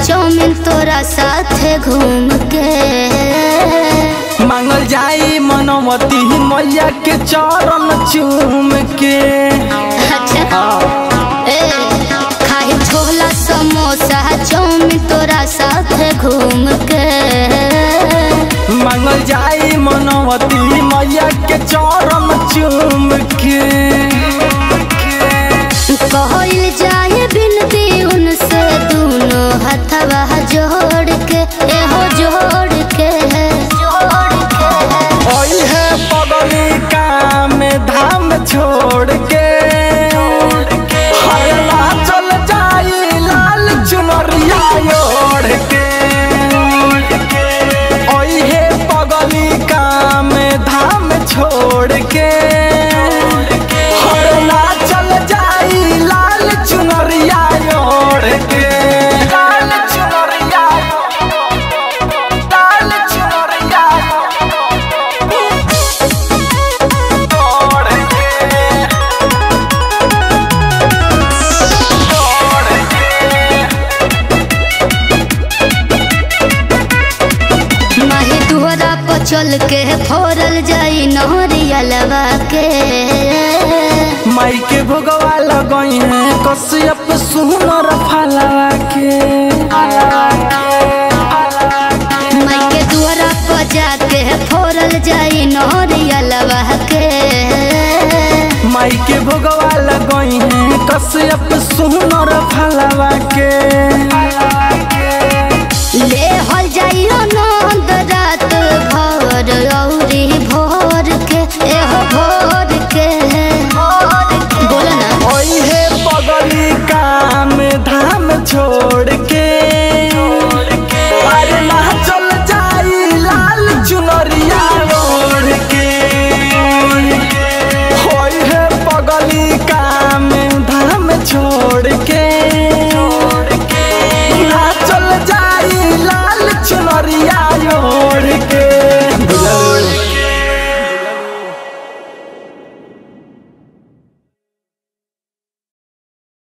Chow mein तोरा साथे घूम के मांगल जाई मनवती मैया के चरण चूम के। अच्छा खाई छोला समोसा चाउमीन तोरा साथे घूम के मांगल जाई मनवती मैया के चरण चूम के। कहल जाए बिनती उनसे दोनों हथवा जोड़ के एहो जोड़ के ओई है पगली काम धाम छोड़ के हरला चल जाई लाल चुनरिया ओढ़ के। ओई है पगली काम धाम छोड़ के हरला चल जाई लाल चुनरिया ओढ़ के। लाल चुनरिया लाल चुनरिया ओढ़ के ओढ़ के। माही दुहरा पर चल के फोरल जाई नहरियलवा के माई के भोगवा लगई है कसियप सुनर फलवा के। माई के दुहरा पर जाके फोरल जाई नहरियलवा के माई के भोगवा लगई है कसियप सुनर फलवा के।